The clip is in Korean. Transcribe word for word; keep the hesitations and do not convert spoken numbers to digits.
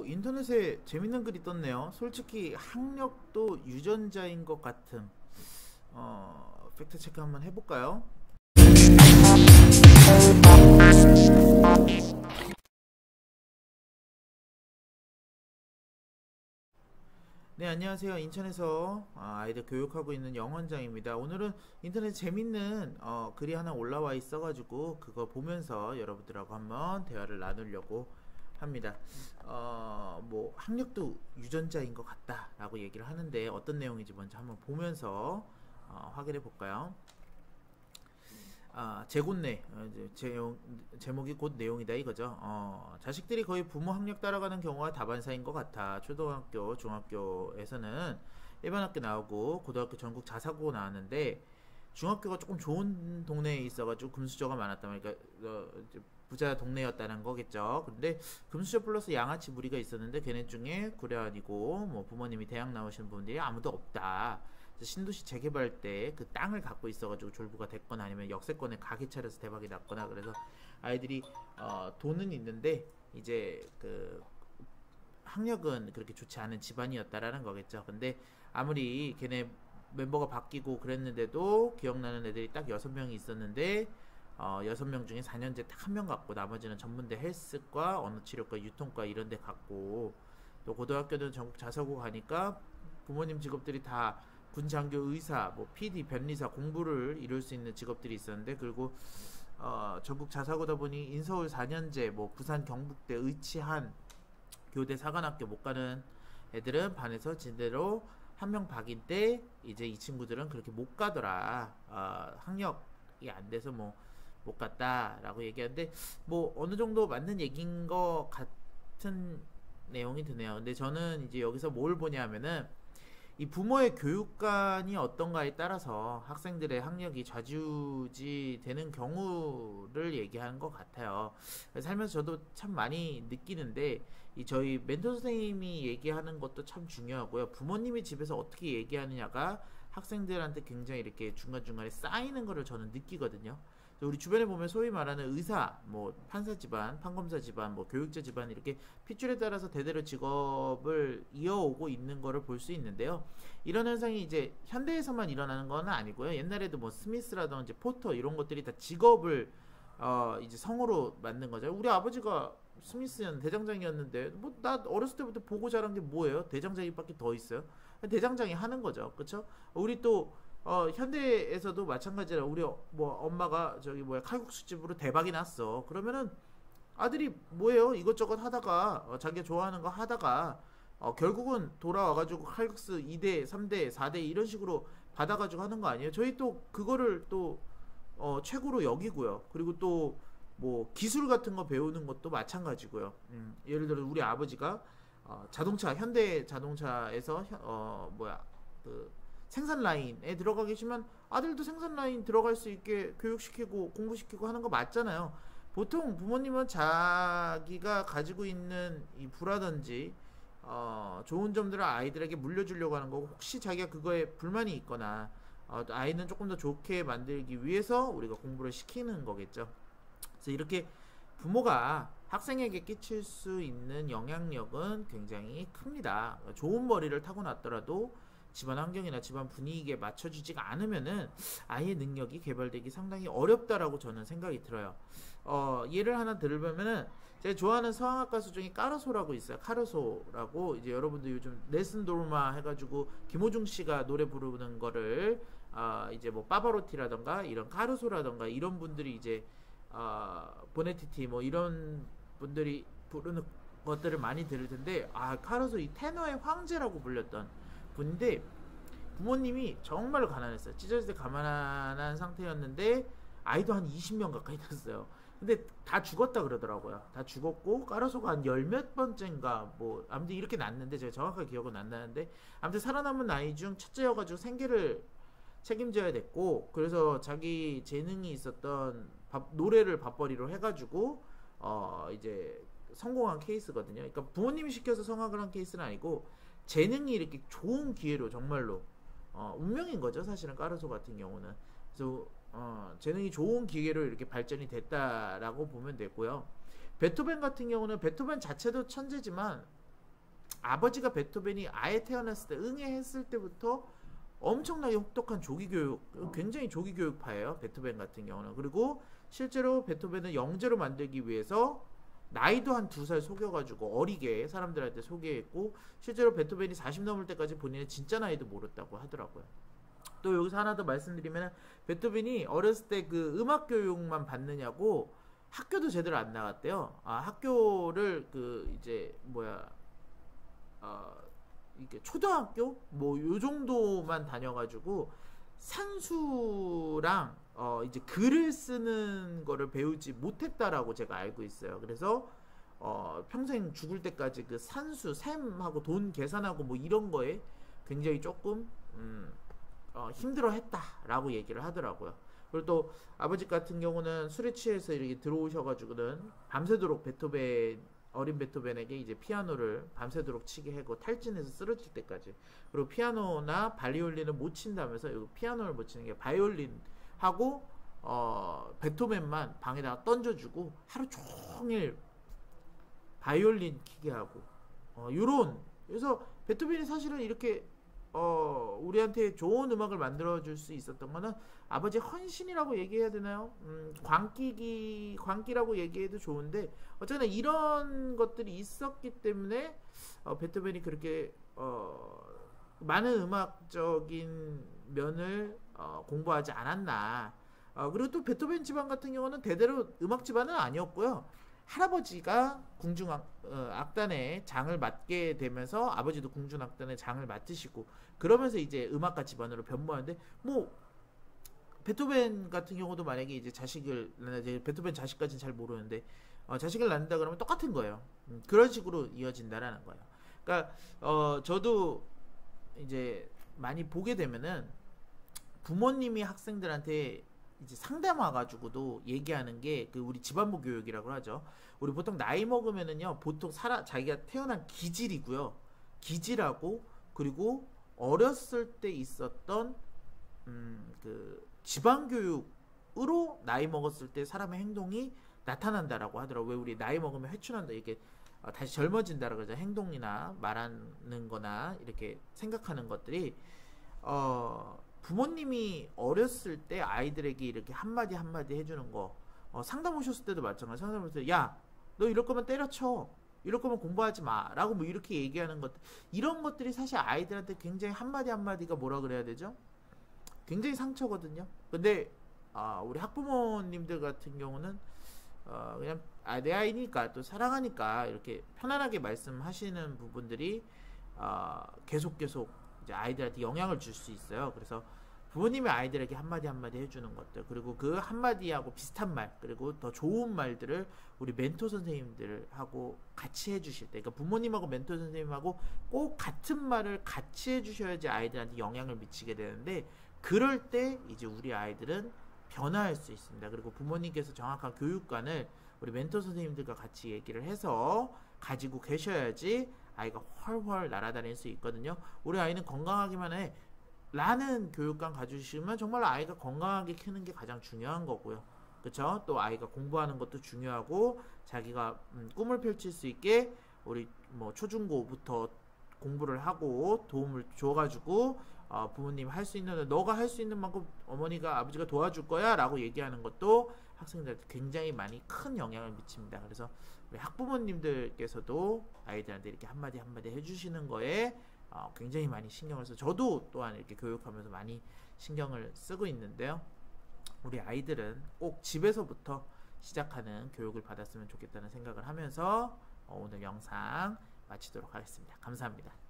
인터넷에 재밌는 글이 떴네요. 솔직히 학력도 유전자인 것 같음. 어, 팩트 체크 한번 해볼까요? 네, 안녕하세요. 인천에서 아, 아이들 교육하고 있는 영원장입니다. 오늘은 인터넷에 재밌는 어, 글이 하나 올라와 있어가지고 그거 보면서 여러분들하고 한번 대화를 나누려고 합니다. 어, 뭐 학력도 유전자인 것 같다라고 얘기를 하는데 어떤 내용인지 먼저 한번 보면서 어, 확인해 볼까요? 아, 제god내 어, 이제 제용, 제목이 곧 내용이다 이거죠. 어, 자식들이 거의 부모 학력 따라가는 경우가 다반사인 것 같아. 초등학교, 중학교에서는 일반 학교 나오고 고등학교 전국 자사고 나왔는데 중학교가 조금 좋은 동네에 있어가지고 금수저가 많았다. 그러니까 어, 이제 부자 동네였다는 거겠죠. 근데 금수저 플러스 양아치 무리가 있었는데 걔네 중에 구례아니고 뭐 부모님이 대학 나오신 분들이 아무도 없다. 신도시 재개발 때 그 땅을 갖고 있어가지고 졸부가 됐거나 아니면 역세권에 가게 차려서 대박이 났거나 그래서 아이들이 어, 돈은 있는데 이제 그 학력은 그렇게 좋지 않은 집안이었다라는 거겠죠. 근데 아무리 걔네 멤버가 바뀌고 그랬는데도 기억나는 애들이 딱 여섯 명이 있었는데 어, 여섯 명 중에 사 년제 딱 한 명 갖고 나머지는 전문대 헬스과 언어치료과 유통과 이런 데 갖고 또 고등학교는 전국 자사고 가니까 부모님 직업들이 다 군장교 의사, 뭐 피디, 변리사 공부를 이룰 수 있는 직업들이 있었는데 그리고 어, 전국 자사고다 보니 인서울 사 년제, 뭐 부산 경북대 의치한 교대 사관학교 못 가는 애들은 반에서 제대로 한 명 박인 때 이제 이 친구들은 그렇게 못 가더라. 어, 학력이 안 돼서 뭐 못 갔다라고 얘기하는데 뭐 어느 정도 맞는 얘기인 것 같은 내용이 드네요. 근데 저는 이제 여기서 뭘 보냐면은 이 부모의 교육관이 어떤가에 따라서 학생들의 학력이 좌지우지 되는 경우를 얘기하는 것 같아요. 살면서 저도 참 많이 느끼는데 이 저희 멘토 선생님이 얘기하는 것도 참 중요하고요. 부모님이 집에서 어떻게 얘기하느냐가 학생들한테 굉장히 이렇게 중간중간에 쌓이는 거를 저는 느끼거든요. 우리 주변에 보면 소위 말하는 의사, 뭐 판사 집안, 판검사 집안, 뭐 교육자 집안 이렇게 핏줄에 따라서 대대로 직업을 이어오고 있는 거를 볼 수 있는데요. 이런 현상이 이제 현대에서만 일어나는 건 아니고요. 옛날에도 뭐 스미스라든지 포터 이런 것들이 다 직업을 어 이제 성으로 만든 거죠. 우리 아버지가 스미스는 대장장이었는데 뭐 나 어렸을 때부터 보고 자란 게 뭐예요? 대장장이밖에 더 있어요? 대장장이 하는 거죠. 그렇죠? 우리 또 어, 현대에서도 마찬가지라 우리 어, 뭐 엄마가 저기 뭐야 칼국수집으로 대박이 났어. 그러면은 아들이 뭐예요? 이것저것 하다가 어, 자기가 좋아하는 거 하다가 어, 결국은 돌아와가지고 칼국수 이 대, 삼 대, 사 대 이런 식으로 받아가지고 하는 거 아니에요? 저희 또 그거를 또 어, 최고로 여기고요. 그리고 또 뭐 기술 같은 거 배우는 것도 마찬가지고요. 음, 예를 들어 우리 아버지가 어, 자동차 현대 자동차에서 어 뭐야 그 생산 라인에 들어가 계시면 아들도 생산 라인 들어갈 수 있게 교육시키고 공부시키고 하는 거 맞잖아요. 보통 부모님은 자기가 가지고 있는 이 부라든지 어, 좋은 점들을 아이들에게 물려주려고 하는 거고 혹시 자기가 그거에 불만이 있거나 어, 아이는 조금 더 좋게 만들기 위해서 우리가 공부를 시키는 거겠죠. 그래서 이렇게 부모가 학생에게 끼칠 수 있는 영향력은 굉장히 큽니다. 좋은 머리를 타고났더라도 집안 환경이나 집안 분위기에 맞춰주지가 않으면은 아이의 능력이 개발되기 상당히 어렵다라고 저는 생각이 들어요. 어, 예를 하나 들면은 제가 좋아하는 서양악 가수 중에 까르소라고 있어요. 카르소라고 이제 여러분들 요즘 레슨 돌마 해가지고 김호중 씨가 노래 부르는 거를 어, 이제 뭐 파바로티라던가 이런 카르소라던가 이런 분들이 이제 어, 보네티티 뭐 이런 분들이 부르는 것들을 많이 들을 텐데 아 카르소 이 테너의 황제라고 불렸던 분인데 부모님이 정말로 가난했어요. 찢어질 때 가난한 상태였는데 아이도 한 이십 명 가까이 됐어요. 근데 다 죽었다 그러더라고요. 다 죽었고 까르소가 한 열 몇 번째인가 뭐 아무튼 이렇게 났는데 제가 정확하게 기억은 안 나는데 아무튼 살아남은 아이 중 첫째여가지고 생계를 책임져야 됐고 그래서 자기 재능이 있었던 밥, 노래를 밥벌이로 해가지고 어 이제 성공한 케이스거든요. 그러니까 부모님이 시켜서 성악을 한 케이스는 아니고 재능이 이렇게 좋은 기회로 정말로 어, 운명인 거죠. 사실은 까르소 같은 경우는. 그래서 어, 재능이 좋은 기회로 이렇게 발전이 됐다라고 보면 되고요. 베토벤 같은 경우는 베토벤 자체도 천재지만 아버지가 베토벤이 아예 태어났을 때 응애했을 때부터 엄청나게 혹독한 조기교육, 굉장히 조기교육파예요. 베토벤 같은 경우는. 그리고 실제로 베토벤은 영재로 만들기 위해서 나이도 한 두 살 속여가지고 어리게 사람들한테 소개했고, 실제로 베토벤이 사십 넘을 때까지 본인의 진짜 나이도 모르다고 하더라고요. 또 여기서 하나 더 말씀드리면, 베토벤이 어렸을 때 그 음악 교육만 받느냐고 학교도 제대로 안 나갔대요. 아, 학교를 그 이제 뭐야 어 이게 초등학교 뭐 요 정도만 다녀가지고 산수랑 어 이제 글을 쓰는 거를 배우지 못했다라고 제가 알고 있어요. 그래서 어 평생 죽을 때까지 그 산수, 셈하고 돈 계산하고 뭐 이런 거에 굉장히 조금 음 어 힘들어했다라고 얘기를 하더라고요. 그리고 또 아버지 같은 경우는 술에 취해서 이렇게 들어오셔가지고는 밤새도록 베토벤 어린 베토벤에게 이제 피아노를 밤새도록 치게 하고 탈진해서 쓰러질 때까지. 그리고 피아노나 바이올린을 못 친다면서, 이거 피아노를 못 치는 게 바이올린 하고 어 베토벤만 방에다가 던져주고 하루 종일 바이올린 키게 하고 어 요런. 그래서 베토벤이 사실은 이렇게 어 우리한테 좋은 음악을 만들어 줄 수 있었던 거는 아버지 헌신이라고 얘기해야 되나요? 음, 광기기 광기라고 얘기해도 좋은데, 어쨌거나 이런 것들이 있었기 때문에 어, 베토벤이 그렇게 어, 많은 음악적인 면을 어, 공부하지 않았나. 어, 그리고 또 베토벤 집안 같은 경우는 대대로 음악 집안은 아니었고요. 할아버지가 궁중악단의 장을 맡게 되면서 아버지도 궁중악단의 장을 맡으시고, 그러면서 이제 음악가 집안으로 변모하는데, 뭐 베토벤 같은 경우도 만약에 이제 자식을, 이제 베토벤 자식까지는 잘 모르는데 어, 자식을 낳는다 그러면 똑같은 거예요. 음, 그런 식으로 이어진다라는 거예요. 그러니까 어, 저도 이제 많이 보게 되면은 부모님이 학생들한테 이제 상담 와가지고도 얘기하는 게 그 우리 집안부 교육이라고 하죠. 우리 보통 나이 먹으면은요, 보통 살아 자기가 태어난 기질이고요, 기질하고 그리고 어렸을 때 있었던 음, 그 집안 교육으로 나이 먹었을 때 사람의 행동이 나타난다라고 하더라고요. 왜 우리 나이 먹으면 회춘한다, 이렇게 어, 다시 젊어진다라고 하죠. 행동이나 말하는 거나 이렇게 생각하는 것들이 어 부모님이 어렸을 때 아이들에게 이렇게 한마디 한마디 해주는 거, 어, 상담 오셨을 때도 마찬가지. 상담 오셨을 때, 야, 너 이럴 거면 때려쳐, 이럴 거면 공부하지 마 라고 뭐 이렇게 얘기하는 것들, 이런 것들이 사실 아이들한테 굉장히 한마디 한마디가 뭐라 그래야 되죠? 굉장히 상처거든요. 근데 아, 우리 학부모님들 같은 경우는 어, 그냥 아, 내 아이니까 또 사랑하니까 이렇게 편안하게 말씀하시는 부분들이 어, 계속 계속 이제 아이들한테 영향을 줄 수 있어요. 그래서 부모님이 아이들에게 한마디 한마디 해주는 것들, 그리고 그 한마디하고 비슷한 말, 그리고 더 좋은 말들을 우리 멘토 선생님들하고 같이 해주실 때, 그러니까 부모님하고 멘토 선생님하고 꼭 같은 말을 같이 해주셔야지 아이들한테 영향을 미치게 되는데, 그럴 때 이제 우리 아이들은 변화할 수 있습니다. 그리고 부모님께서 정확한 교육관을 우리 멘토 선생님들과 같이 얘기를 해서 가지고 계셔야지 아이가 훨훨 날아다닐 수 있거든요. 우리 아이는 건강하기만 해 라는 교육관 가주시면 정말 아이가 건강하게 크는 게 가장 중요한 거고요. 그쵸? 또 아이가 공부하는 것도 중요하고, 자기가 음, 꿈을 펼칠 수 있게 우리 뭐 초중고부터 공부를 하고 도움을 줘가지고 어, 부모님 할 수 있는, 너가 할 수 있는 만큼 어머니가 아버지가 도와줄 거야 라고 얘기하는 것도 학생들한테 굉장히 많이 큰 영향을 미칩니다. 그래서 우리 학부모님들께서도 아이들한테 이렇게 한마디 한마디 해주시는 거에 어, 굉장히 많이 신경을 써서, 저도 또한 이렇게 교육하면서 많이 신경을 쓰고 있는데요. 우리 아이들은 꼭 집에서부터 시작하는 교육을 받았으면 좋겠다는 생각을 하면서 어, 오늘 영상 마치도록 하겠습니다. 감사합니다.